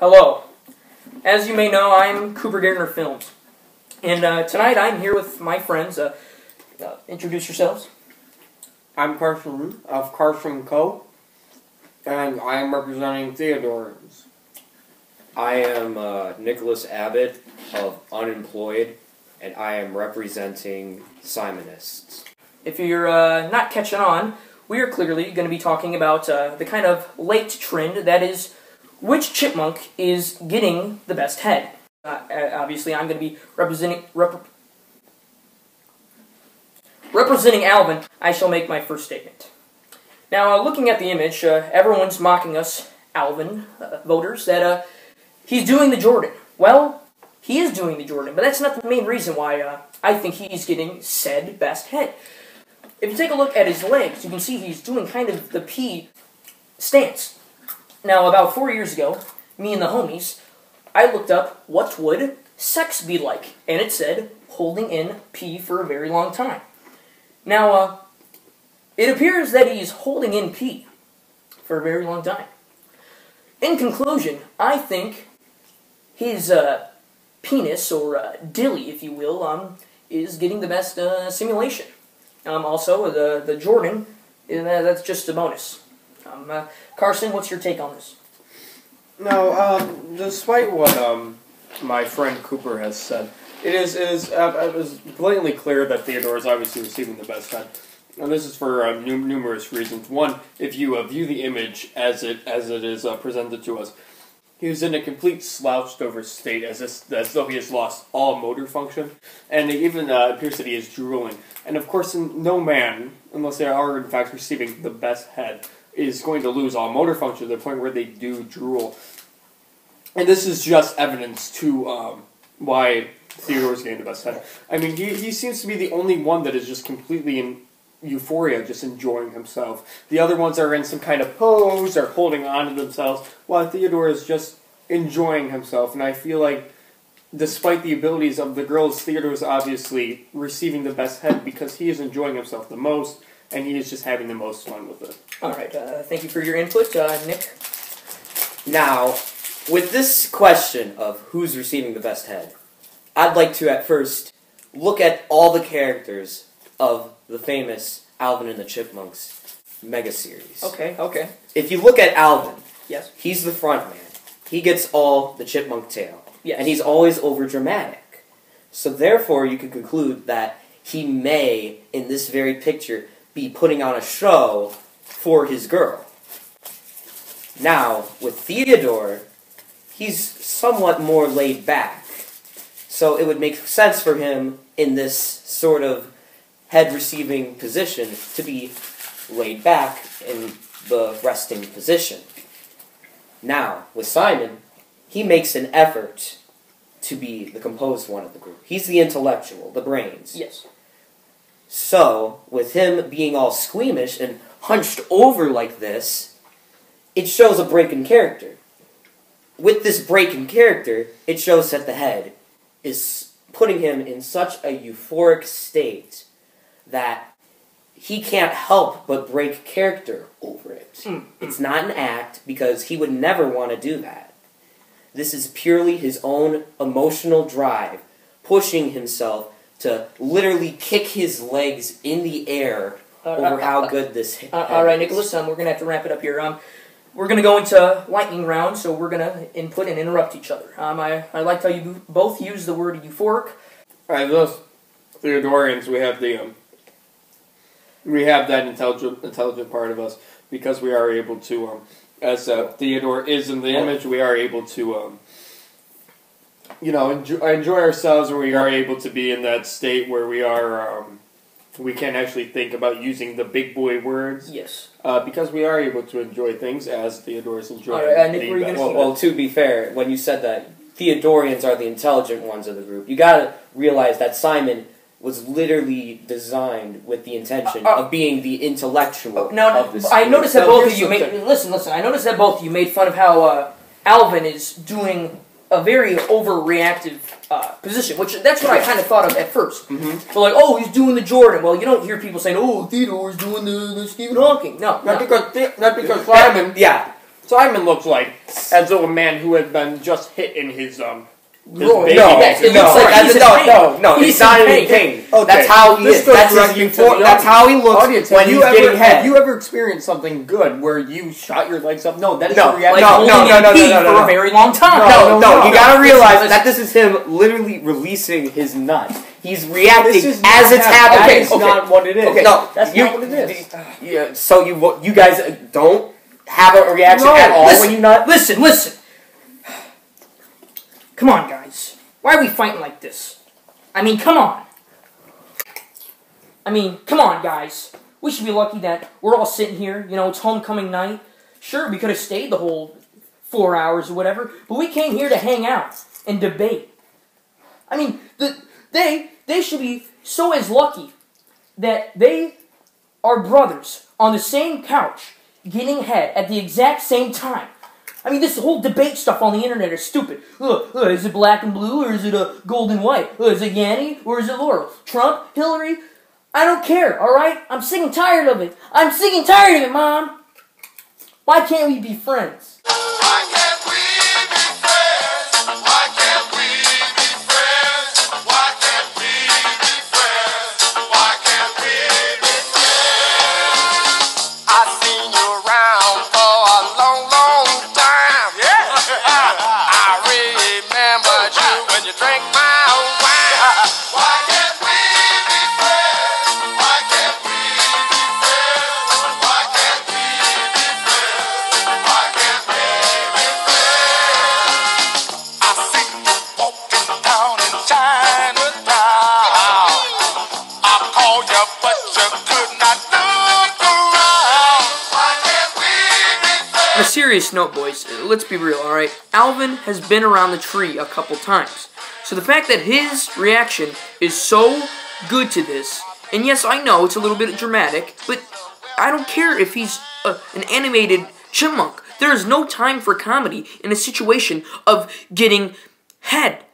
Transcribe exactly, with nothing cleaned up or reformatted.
Hello. As you may know, I'm Cooper Garner Films. And uh, tonight I'm here with my friends. Uh, uh, introduce yourselves. I'm Carson of Carson Co. And I am representing Theodorans. I am uh, Nicholas Abbott of Unemployed, and I am representing Simonists. If you're uh, not catching on, we are clearly going to be talking about uh, the kind of late trend that is which chipmunk is getting the best head. Uh, obviously, I'm going to be representing rep representing Alvin. I shall make my first statement. Now, uh, looking at the image, uh, everyone's mocking us, Alvin uh, voters, that uh, he's doing the Jordan. Well, he is doing the Jordan, but that's not the main reason why uh, I think he's getting said best head. If you take a look at his legs, you can see he's doing kind of the P stance. Now, about four years ago, me and the homies, I looked up what would sex be like, and it said holding in P for a very long time. Now, uh, it appears that he's holding in P for a very long time. In conclusion, I think his uh, penis, or uh, dilly, if you will, um, is getting the best uh, simulation. Um, also, the, the Jordan, uh, that's just a bonus. Um, uh, Carson, what's your take on this? No, um, despite what um, my friend Cooper has said, it is, it is, uh, it is blatantly clear that Theodore is obviously receiving the best head. And this is for uh, num numerous reasons. One, if you uh, view the image as it as it is uh, presented to us, he was in a complete slouched over state, as, this, as though he has lost all motor function, and it even uh, appears that he is drooling. And of course, no man, unless they are in fact receiving the best head, is going to lose all motor function to the point where they do drool. And this is just evidence to um, why Theodore's getting the best head. I mean, he, he seems to be the only one that is just completely in euphoria, just enjoying himself. The other ones are in some kind of pose, or holding on to themselves, while Theodore is just enjoying himself. And I feel like, despite the abilities of the girls, Theodore is obviously receiving the best head because he is enjoying himself the most, and he is just having the most fun with it. Alright, uh, thank you for your input, uh, Nick. Now, with this question of who's receiving the best head, I'd like to at first look at all the characters of the famous Alvin and the Chipmunks mega series. Okay, okay. If you look at Alvin, yes, he's the front man. He gets all the chipmunk tail. Yes. And he's always over-dramatic. So therefore, you could conclude that he may, in this very picture, be putting on a show for his girl. Now, with Theodore, he's somewhat more laid back. So it would make sense for him in this sort of head-receiving position to be laid back in the resting position. Now, with Simon, he makes an effort to be the composed one of the group. He's the intellectual, the brains. Yes. So, with him being all squeamish and hunched over like this, it shows a break in character. With this break in character, it shows that the head is putting him in such a euphoric state that he can't help but break character over it. Mm. It's not an act, because he would never want to do that. This is purely his own emotional drive, pushing himself to literally kick his legs in the air uh, over uh, how uh, good this head uh, All right, Nicholas, um, we're going to have to wrap it up here. Um, we're going to go into lightning round, so we're going to input and interrupt each other. Um, I, I liked how you both use the word euphoric. All right, those Theodorians, we have the... Um, We have that intelligent, intelligent part of us, because we are able to, um, as uh, Theodore is in the image, we are able to, um, you know, enjoy, enjoy ourselves, and we are able to be in that state where we are, um, we can actually think about using the big boy words. Yes. Uh, because we are able to enjoy things as Theodore is enjoying. Right, uh, Nick, were you gonna well, well, to be fair, when you said that Theodorians are the intelligent ones of the group, you gotta realize that Simon was literally designed with the intention uh, uh, of being the intellectual. No, no of this I noticed that so both of you made. Listen, listen. I noticed that both of you made fun of how uh, Alvin is doing a very overreactive uh, position, which that's what I kind of thought of at first. Mm-hmm. So like, oh, he's doing the Jordan. Well, you don't hear people saying, oh, Theodore's doing the, the Stephen Hawking. No, not no. because not because Simon. Yeah. Simon looks like as though a man who had been just hit in his um. His No, baby no, head. it no, looks like as he's a- in no, pain. no, no, He's he's not in in pain. pain. Okay. That's how he This is. goes That's his directly to before. the That's how he looks Audience, when have he's you ever, getting head. Have you ever experienced something good where you shot your legs up? No, that is No, the reaction. Like no, holding no, no, in no, pee no, no, for no. a very long time. No, No, no, no, you no. gotta realize Listen, that this is him literally releasing his nut. He's reacting This is as not it's that- happening. That Okay, is okay. not what it is. Okay, no, that's you, not what it is. Yeah, so you you guys don't have a reaction No, at all listen, when you nut? Listen, listen. Come on, guys. Why are we fighting like this? I mean, come on. I mean, come on, guys. We should be lucky that we're all sitting here. You know, it's homecoming night. Sure, we could have stayed the whole four hours or whatever, but we came here to hang out and debate. I mean, the, they they should be so as lucky that they are brothers on the same couch getting head at the exact same time. I mean, this whole debate stuff on the internet is stupid. Uh, uh, is it black and blue or is it a gold and white? Uh, is it Yanny or is it Laurel? Trump? Hillary? I don't care, alright? I'm sick and tired of it. I'm sick and tired of it, Mom. Why can't we be friends? Why can't we be friends? Why can't we be friends? Why can't we be friends? Why can't we be friends? I've seen you around for a long, long time. Yeah. I remembered you when you drank my wine. Why can't we be friends? Why can't we be friends? Why can't we be friends? Why can't we be friends? I see you walking down in Chinatown. I called you, but you could not look around. Why can't we be friends? On a serious note, boys, let's be real, alright? Alvin has been around the tree a couple times. So the fact that his reaction is so good to this, and yes, I know it's a little bit dramatic, but I don't care if he's uh, an animated chipmunk. There is no time for comedy in a situation of getting head.